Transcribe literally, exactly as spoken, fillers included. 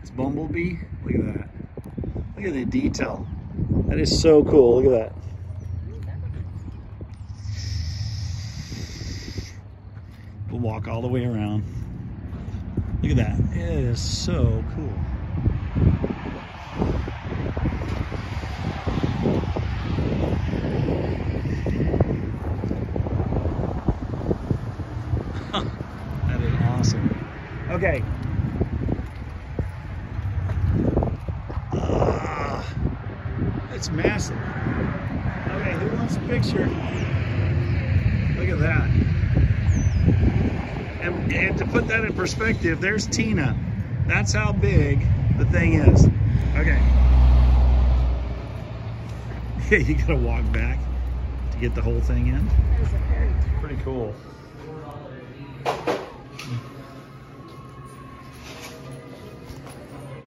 It's Bumblebee. Look at that. Look at the detail. That is so cool. Look at that. We'll walk all the way around. Look at that. It is so cool. That is awesome. Okay. Uh, it's massive. Okay, who wants a picture? Look at that. And, and to put that in perspective, there's Tina. That's how big the thing is. Okay. Yeah, you gotta walk back to get the whole thing in. That is a very pretty cool.